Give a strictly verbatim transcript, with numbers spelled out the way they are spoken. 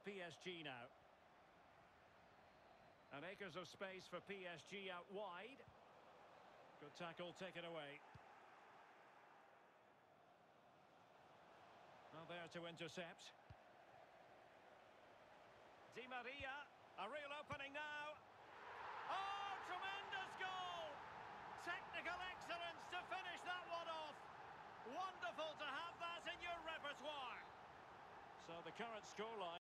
P S G now. And acres of space for P S G out wide. Good tackle, taken away. Now there to intercept. Di Maria, a real opening now. Oh, tremendous goal! Technical excellence to finish that one off. Wonderful to have that in your repertoire. So the current scoreline.